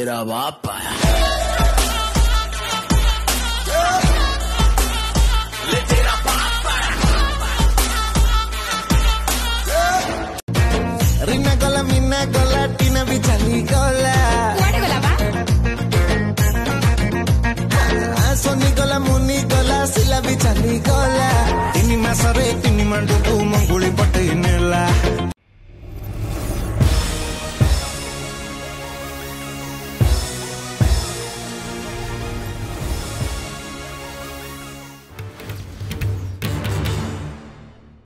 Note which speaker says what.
Speaker 1: तेरा बाप आया।
Speaker 2: रीना गला मीना गला टीना भी चली गला सोनी गला मुनी गला सिला भी चली गला तीन मासरे तीन मांडू मंगुली पटे